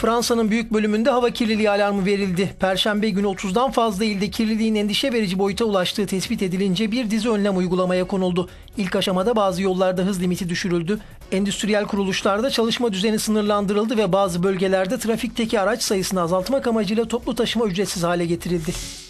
Fransa'nın büyük bölümünde hava kirliliği alarmı verildi. Perşembe günü 30'dan fazla ilde kirliliğin endişe verici boyuta ulaştığı tespit edilince bir dizi önlem uygulamaya konuldu. İlk aşamada bazı yollarda hız limiti düşürüldü. Endüstriyel kuruluşlarda çalışma düzeni sınırlandırıldı ve bazı bölgelerde trafikteki araç sayısını azaltmak amacıyla toplu taşıma ücretsiz hale getirildi.